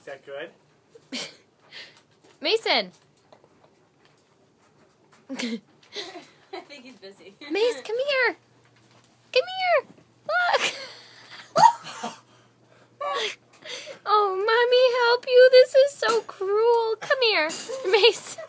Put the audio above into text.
that good. Mason! I think he's busy. Mace, come here! Come here! Look! Oh, Mommy, help you. This is so cruel. Come here, Mace.